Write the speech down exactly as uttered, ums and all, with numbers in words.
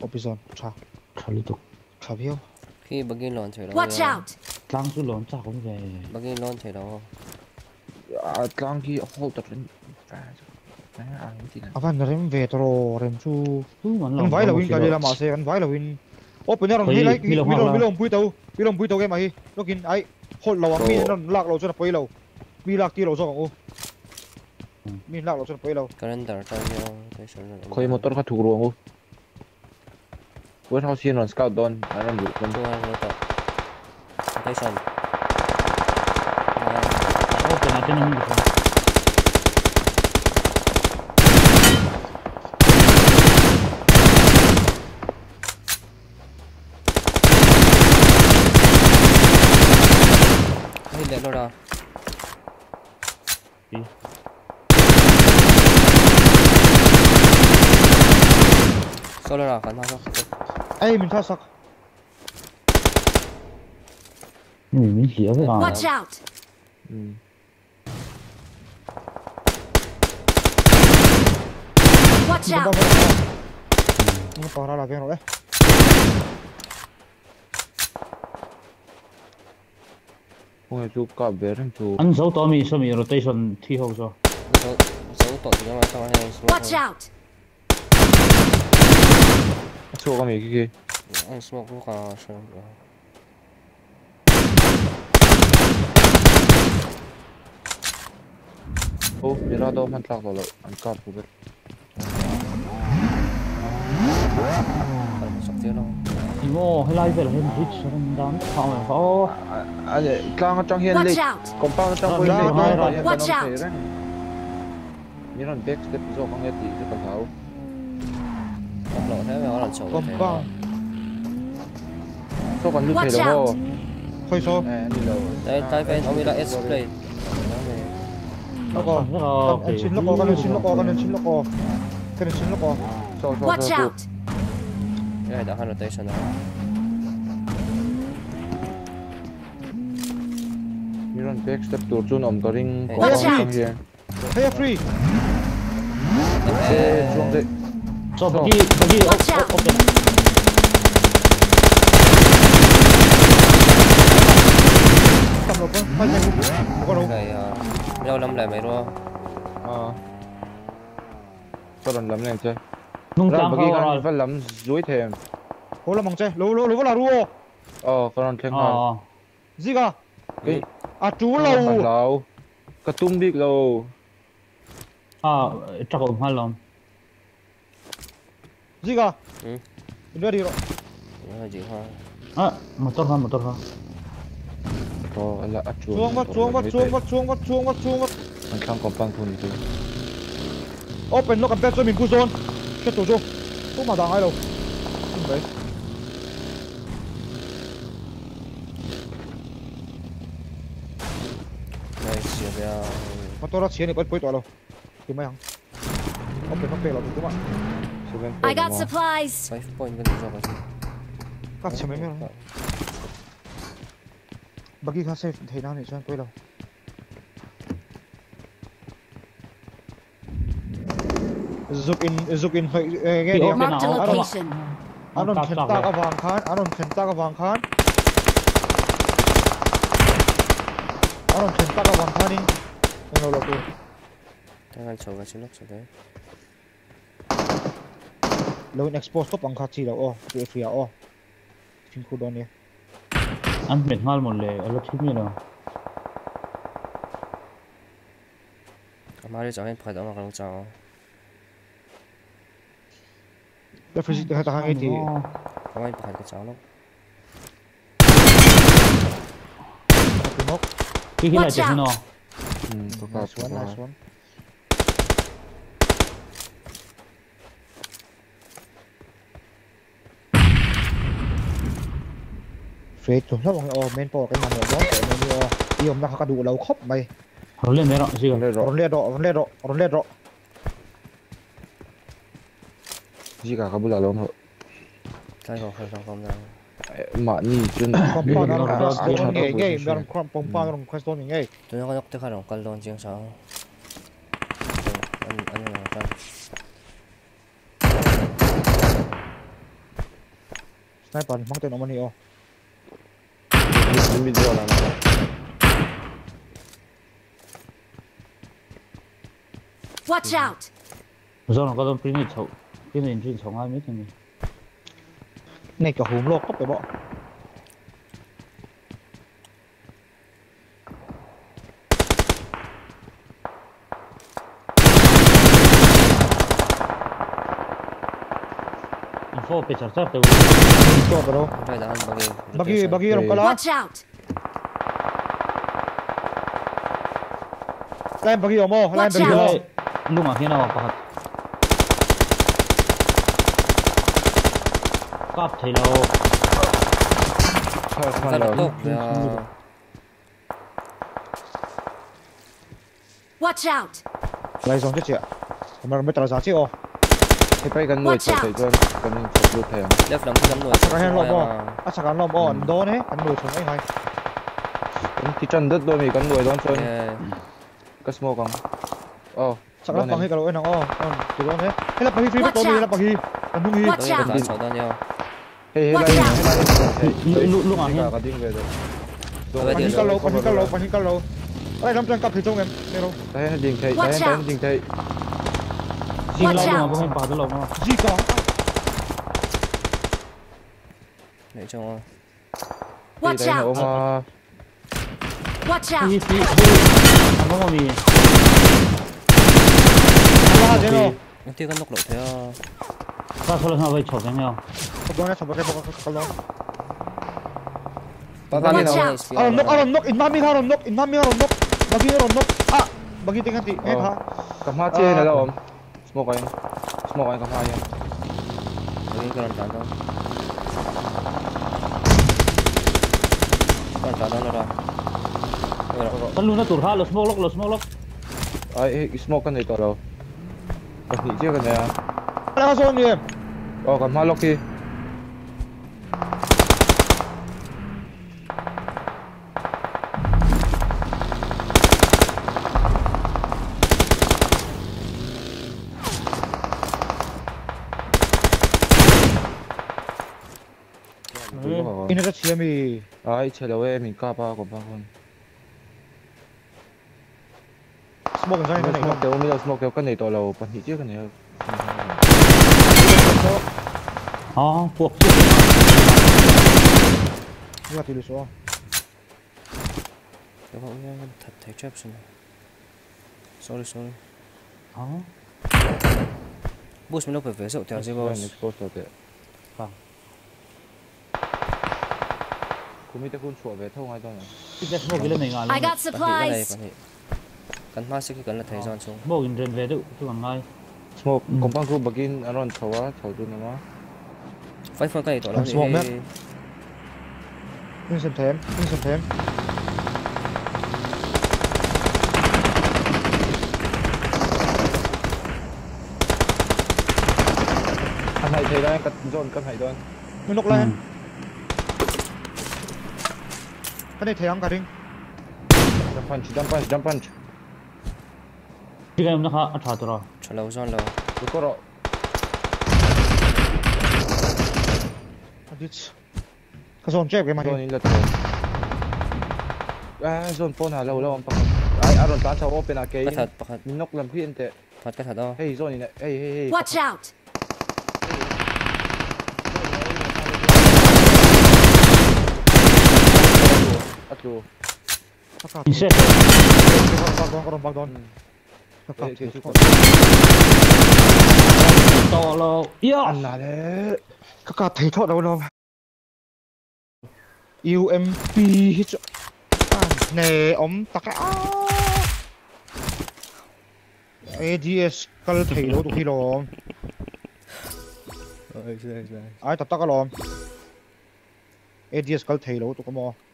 opizon cha khali to khabio khi bagi lon chơi đó Watch out! tlang su lon cha cũng về bagi lon chơi đó à tlang ki hold tập lên à à tí này avan rem ve tro rem chu tu man kan vai lo win ka le ma se kan vai lo win open ron hi like mi lo mi lo pui tau mi lo pui tau ke ma hi lokin ai hold lo mi non lak lo chu poi lo mi lak ti lo so ko mi lak lo chu poi lo calendar tao nhau cái số lượng khơi motor ka thuk ruang u West House on scout don anan bu kon tu ăn rồi cái sân oh pena tena mu hay để nó ra đi số lượng ra khán thao ai mình tha sak mình mình hiểu với bạn Watch out! Watch out! nó to ra là cái rồi đấy không chu ka ber hem chu anh số to mi số mi rotation thi hậu rồi số số tội nhưng mà sao hay Watch out! chu ka mi ki ki anh smoke cũng có sao ô mira do man tlak lo an ka pu ber sắp tiếng đâu ngô hay lai về là hem hit sao mình đón không là có à tlang trong hiền le Watch out! compound trong Rồi, rồi, rồi, rồi. Watch out. mira back step zo ka nge ti ka thau gặp lộ thế mà lần sầu còn ba so kan lu Watch thei lo out. khơi số eh ni lo đây tay bên ông ấy đã S play nó có rất là anh xin nó có cái xin nó có cái xin nó có cái xin nó có so so Watch so out! cái này đã hai rotation rồi mira back step tur chun om ka ring Hey, compound watch trong out. hiền hey free eh chuang de cho bagi bagi Watch out. open tầm nó có phải nhanh không có đâu cái nhau năm lại mấy đua à so lan lam len che nung ra tlang bagi ho kan va lam zui them cố là mong chơi lú lú lú vào là ruo ờ con theng ha ờ gì cả cái à chú lâu lâu lâu cái tum big lâu à chắc ổn hai lòng gì cả ừ đưa đi rồi nó gì hoa à motor ha motor ha to là at chuông chuông mất chuông mất chuông mất chuông mất chuông mất chuông mất anh sang compound thun tu open nó cầm pet cho mình cu zone chết tổ chung không mà đằng ai đâu không đấy này xìa ra mà tôi đã chiến thì bắt quay tỏa đâu thì mấy thằng open nó pet là đúng không ạ I got supplies! five point cái gì rồi cắt chém mấy mấy bagi khá safe thế nào này cho anh quay đâu zoom in zoom in phải nghe đi Marked a Nào, location. anh don't khen ta cái vàng khán anh don't khen ta cái vàng khán anh don't khen ta cái vàng khán đi anh đâu là tôi cái lần sầu cái xin lỗi đấy lâu in expose top ang khát chi đâu ô bị free ô phim khu đó nè anh mệt ngal một lệ ở lớp chín như nào cái mà đi cho anh phải đó mà không cho cái physics hay ta hàng ấy thì không anh phải cái cháu lắm cái mốc cái cái này Watch chạy out. nó ừ to ka nice one nice one phê chuẩn lắm ông ô men po cái màn đó cái men ô đi ông đang cái đủ lâu khóc mày rồi lên đấy rồi gì rồi le ro còn lẹ rõ còn lẹ rõ còn lẹ rõ ji ka ka bula lo no cái không không không không ra ma ni chun compound nó Nó- nó nó- nó nghe nghe nó compound nó question nghe tôi nói cái khả năng cần luôn chứ sao anh anh là cái sniper mang tên nó mà nhiều Mình video là Watch out! Rồi nó có đồng pin chậu, pin này pin chậu ai mấy thằng này. này cả hùm lô cốc phải bỏ Info pe char char te. to vào đâu Right down, buggy. bagi bagi orang kalah Watch out! lain bagi omo lain Watch bagi out. omo Lu ngah hina pahat. Kap thai lo. Thôi Cái thôi là rồi tốt. Yeah. Watch out! lại giống chết chị ạ mà mới trả giá chị ô Thì phải gần nuôi Watch cho out. thầy cho cần nên chụp luôn thầy Left làm cái nồi. chắc là lo bò à chắc là lo bò đó đấy anh nuôi xuống anh hay Thì chân đất đôi mình cần nuôi đón chân Yeah. cái smoke không oh chắc là bằng hay cả lỗi nó ô từ đó đấy hay là bằng free bắt tôi là bằng hi anh không hi Watch Buggy out. cái sáu đó nhau. hey hey Watch lại out. lại Lu lu ngah cả hina. cả tiếng về rồi Buggy bằng đi hi cả rồi. lâu bằng hi cả lâu bằng hi cả lâu đây năm trăm cặp thì trong em đây đâu đấy đình thầy Watch đấy đấy out. đình thầy Sing Watch lo lu out. ngah pun pa lo ngah. gì cả Để cho ngon. thì Watch đấy là out! ôm Watch out! Si si. Ano mo mi? là thế nào Anh tiêu cái nóc lộ thế à. Sa sa ngah vai chok nhau. không có này không có cái bọc cái lâu ta ta đi Watch nào out. à knock à knock in mami ha knock in mami ha knock bagi nó knock à bagi tinggal ti eh ha cầm hai trên này đâu ôm smoke anh smoke anh cầm hai anh Buggy cái lần đó. Còn trả đó rồi. Rồi. Kan lu na tur ha lo smoke lock lo smoke lock. ai smoke cái này to đâu còn gì chứ cái này à là sao nhỉ oh cầm hai lock đi in ra chia mi ai chơi đâu em mình ca ba của ba con smoke cái này này smoke kéo mình smoke kéo cái này to đâu còn gì chứ cái này Ah, puak. như là tỷ lệ số Các bạn nghe thật thấy trap rồi. Sorry sorry. Ah. Boost mình đâu phải về rượu theo gì boss. expose rồi đấy Vâng. cũng biết con chuột về thông ai đâu nhỉ Ti cái smoke lên này ngah I lo. got Bạn hiện cái này supplies! bạn hiện. Cắn mắt sẽ khi cắn là thấy giòn xuống. Smoke in ren ve du tu ngang ngai. smoke công bang group begin around chawa chau tu nama Phải phải cái này tỏ Làm nó smoke đi. map. in xem thêm in xem thêm anh này thấy đây cắt zone cắt hay đơn mình knock lên cái này thấy không cả đinh jump punch jump punch jump punch Ti cái na ha atha tu ra. Cho lâu giòn lâu. tu ko ro đi cái zone chép cái mà zone in la tu ah zone pon ha lâu lâu am pak ai aron ta chau open a ke Cái thật bạc thật. min nok lam phin te Thật cái thật đó. hey zone in hey hey hey Watch out! atlu kakak In set. bak don bak don kakak hey thì chu To lo. Ya. anh là đấy kakak thấy thọ đâu đâu u em pê hit nè ông tắc á a đê ét cái thấy đâu tụi khi lo ai tập tắc cái lo a đê ét cái thấy đâu tụi cái mò